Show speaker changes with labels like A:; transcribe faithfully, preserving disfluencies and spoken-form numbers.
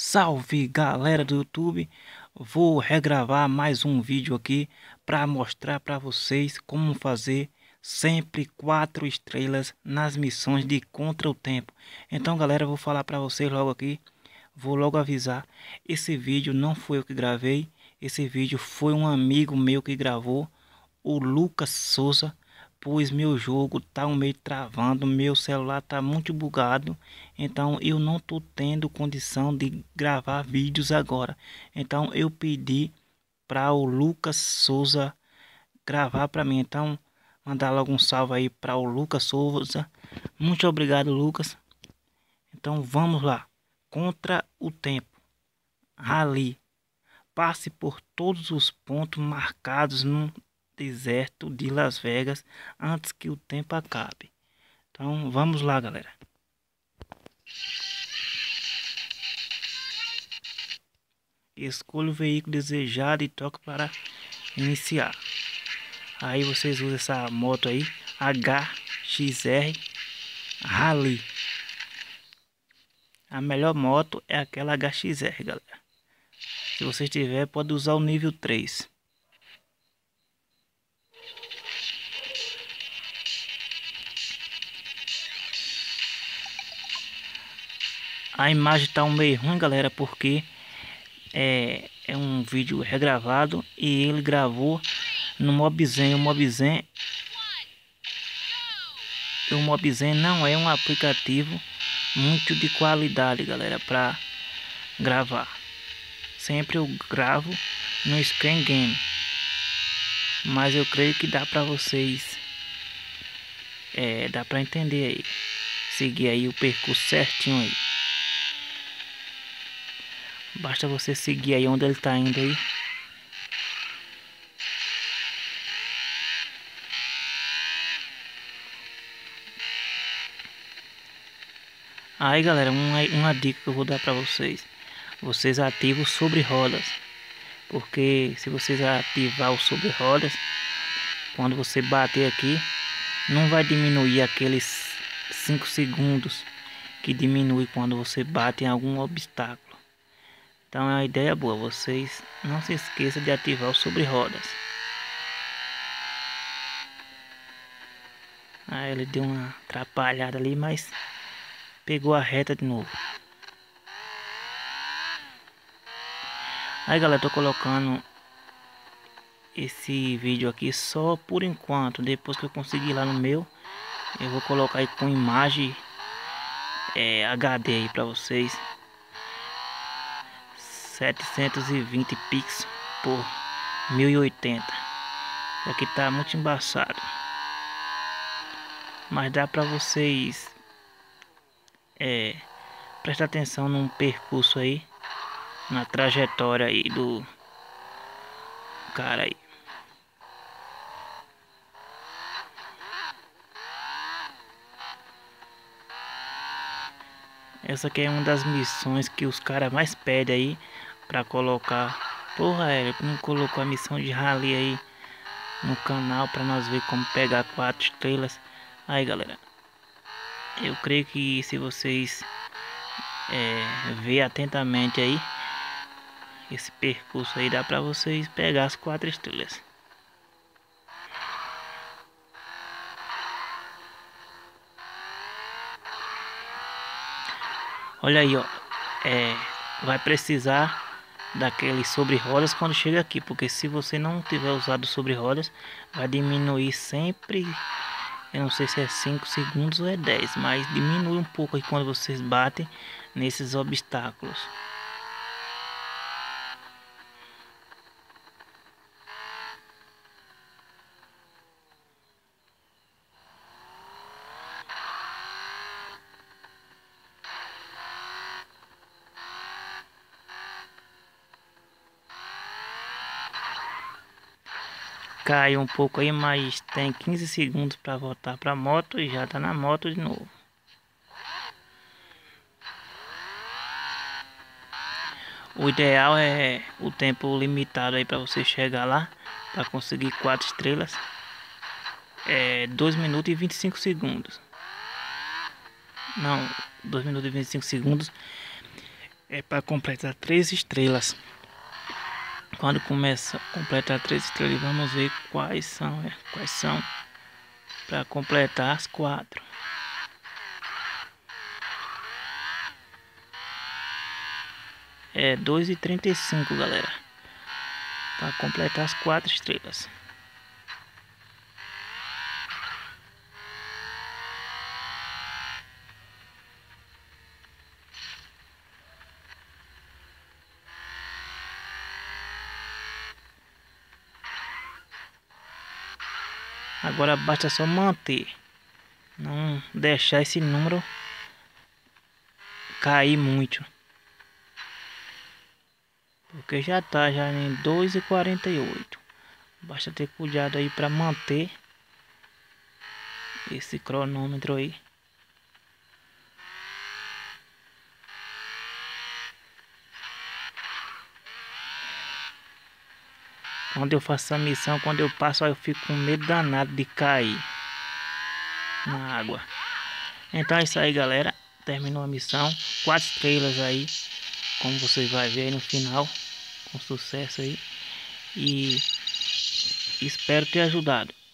A: Salve galera do YouTube, vou regravar mais um vídeo aqui para mostrar para vocês como fazer sempre quatro estrelas nas missões de Contra o Tempo. Então galera, eu vou falar para vocês logo aqui, vou logo avisar, esse vídeo não foi eu que gravei, esse vídeo foi um amigo meu que gravou, o Lucas Souza. Pois meu jogo tá um meio travando, meu celular tá muito bugado, então eu não tô tendo condição de gravar vídeos agora. Então eu pedi para o Lucas Souza gravar para mim. Então mandar logo um salve aí para o Lucas Souza. Muito obrigado, Lucas. Então vamos lá. Contra o Tempo. Rally. Passe por todos os pontos marcados no deserto de Las Vegas antes que o tempo acabe. Então vamos lá, galera. Escolha o veículo desejado e toque para iniciar. Aí vocês usam essa moto aí, H X R Rally. A melhor moto é aquela H X R, galera. Se você tiver, pode usar o nível três. A imagem tá um meio ruim, galera, porque é, é um vídeo regravado e ele gravou no Mobzen. O Mobzen, o Mobzen não é um aplicativo muito de qualidade, galera, para gravar. Sempre eu gravo no Screen Game, mas eu creio que dá para vocês, é, dá para entender aí, seguir aí o percurso certinho aí. Basta você seguir aí onde ele tá indo aí. Aí galera, uma, uma dica que eu vou dar para vocês. Vocês ativam o sobre rodas. Porque se vocês ativar o sobre rodas, quando você bater aqui, não vai diminuir aqueles cinco segundos que diminui quando você bate em algum obstáculo. Então é uma ideia boa, vocês não se esqueçam de ativar o sobre rodas. Aí ele deu uma atrapalhada ali, mas pegou a reta de novo. Aí galera, tô colocando esse vídeo aqui só por enquanto. Depois que eu conseguir lá no meu, eu vou colocar aí com imagem é, H D aí pra vocês. setecentos e vinte pixels por mil e oitenta. Aqui tá muito embaçado, mas dá pra vocês é, prestar atenção num percurso aí, na trajetória aí do cara aí. Essa aqui é uma das missões que os caras mais pedem aí pra colocar. Porra, é, não colocou a missão de rally aí no canal pra nós ver como pegar quatro estrelas. Aí galera, eu creio que se vocês é, ver atentamente aí esse percurso aí, dá pra vocês pegar as quatro estrelas. Olha aí, ó, é, vai precisar daqueles sobre rodas quando chega aqui, porque se você não tiver usado sobre rodas, vai diminuir sempre. Eu não sei se é cinco segundos ou é dez, mas diminui um pouco aí quando vocês batem nesses obstáculos. Caiu um pouco aí, mas tem quinze segundos para voltar para a moto e já tá na moto de novo. O ideal é o tempo limitado aí para você chegar lá, para conseguir quatro estrelas. É dois minutos e vinte e cinco segundos. Não, dois minutos e vinte e cinco segundos. É para completar três estrelas. Quando começa a completar três estrelas, vamos ver quais são, é, quais são para completar as quatro. É dois e trinta e cinco, galera, para completar as quatro estrelas. Agora basta só manter, não deixar esse número cair muito, porque já tá já em dois e quarenta e oito. Basta ter cuidado aí para manter esse cronômetro aí. Quando eu faço a missão, quando eu passo, eu fico com medo danado de cair na água. Então é isso aí, galera. Terminou a missão. Quatro estrelas aí, como vocês vão ver aí no final, com sucesso aí. E espero ter ajudado.